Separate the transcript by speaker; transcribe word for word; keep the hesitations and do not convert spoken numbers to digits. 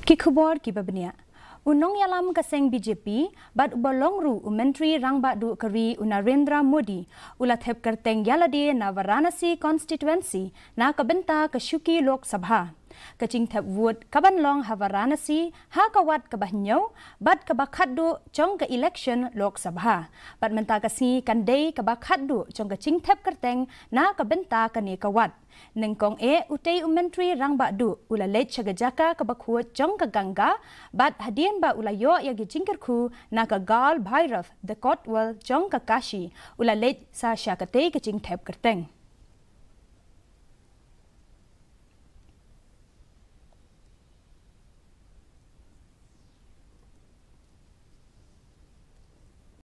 Speaker 1: Kikubor kibabnia. Unong yalam kaseng B J P, bad ubalong ru u Myntri Rangbahduh kari u Narendra Modi, ula Thep Kyrteng yalade na Varanasi constituency na ka Bynta ka Shuki Lok Sabha. Kacing Thep Wood kabanlong ha Varanasi ha kawat kabahnyau bad kabakaddu chong ka election Lok Sabha. Bad menta kasi kandai kabakaddu chong kacing Thep Kyrteng na ka Bynta kani kawat. Nengkong e utay u Myntri Rangbahduh ula Leit chagajaka kabakuat chong ka gangga bad hadian ba ula yo ya gijingkerku na ka gal bhairav the Kotwal chong ka Kashi ula Leit sa syakatay kacing Thep Kyrteng.